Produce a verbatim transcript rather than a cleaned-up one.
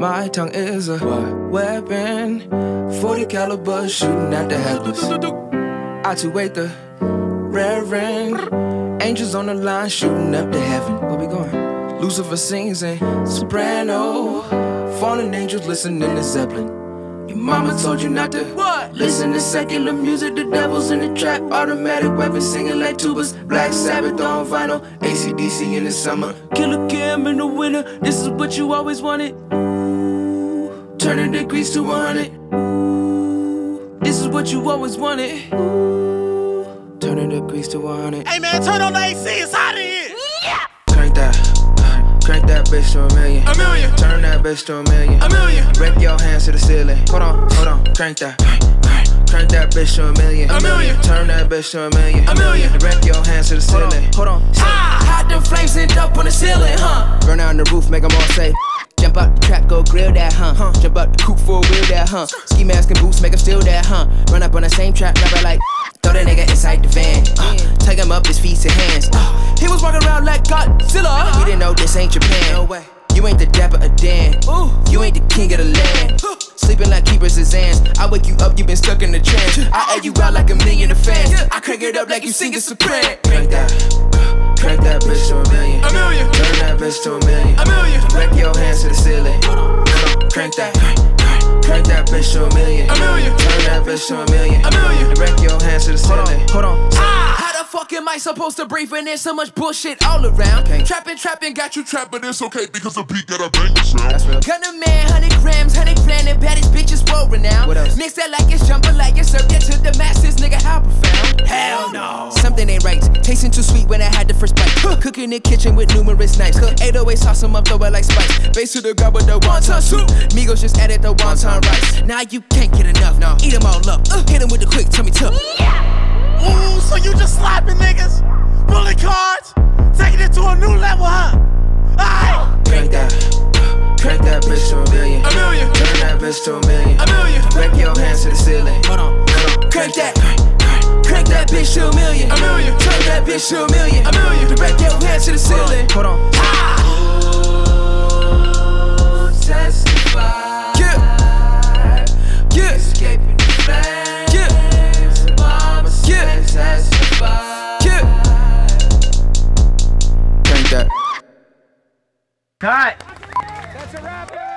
My tongue is a what? Weapon. forty caliber shooting at the headless. I too wait the Reverend. Angels on the line shooting up to heaven. Where we going? Lucifer sings in Soprano. Fallen angels listening to Zeppelin. Your mama told you not to what? Listen to secular music, the devil's in the trap. Automatic weapons singing like tubas. Black Sabbath on vinyl. A C D C in the summer. Killer Cam in the winter. This is what you always wanted. Ooh. Turning degrees to one hundred. Ooh. This is what you always wanted. Ooh. Turning degrees to one hundred. Hey man, turn on the A C, it's hot in here. Yeah. Crank that. Crank that bitch to a million. A million. Turn that bitch to a million. A million. Break your hands to the ceiling. Hold on, hold on. Crank that. Crank that bitch to a million. A million. Turn that bitch to a million. A million. Break your hands to the ceiling. Hold on. Ah. Hide them flames end up on the ceiling, huh? Burn out on the roof, make them all safe. Jump out the trap, go grill that, huh? huh. Jump out the coupe for a wheel that, huh? Ski mask and boots, make them steal that, huh? Run up on the same trap, never like. Throw that nigga inside the van. Uh, take him up his feet and hands. Uh, he was walking around like Godzilla. He didn't know this ain't Japan. No way. You ain't the dapper of Dan. Ooh. You ain't the king of the land. Uh, Sleeping like keepers and Zans. I wake you up, you been stuck in the trance. I air you out like a million of fans. I crank it up like you singing Soprano. Crank that. Crank that bitch to a million. A million. Turn that bitch to a million. A million. Break your hands to the ceiling. Crank that. Crank that bitch to a million. A million. Turn that bitch to a million. A million. Break your hands to the ceiling. Hold on. Ah. How the fuck am I supposed to breathe when there's so much bullshit all around? Okay. Trapping, trapping, got you trapped, but it's okay because the beat got a bang sound. That's real. Gunna man, hundred grams, hundred planet, baddest bitches world renowned. What else? Mix that like it's jambalaya, serve that to the masses, nigga, how profound? Hell no. Something ain't right. Tasting too sweet when I had the first bite. Cooking in the kitchen with numerous knives. eight oh eight sauce them up, throw it like spice. Base to the god with the wonton soup. Migos just added the wonton rice. Now you can't get enough. No. Eat them all up. Uh, hit them with the quick tummy tuck. Ooh, so you just slapping niggas? Bullet cards? Taking it to a new level, huh? Alright. Crank that. Crank that bitch to a million. A million. Turn that bitch to a million. A million. Break your hands to the ceiling. Hold on. Hold on. Crank that. Crank that bitch to a million. A million. Turn that bitch to a million. A million. Break your hands to the ceiling. Hold on. Ah. Ooh, testify. Yeah. Yeah. Escaping the flames. Yeah. Mama says testify. Yeah. Crank that. Cut. That's a wrap.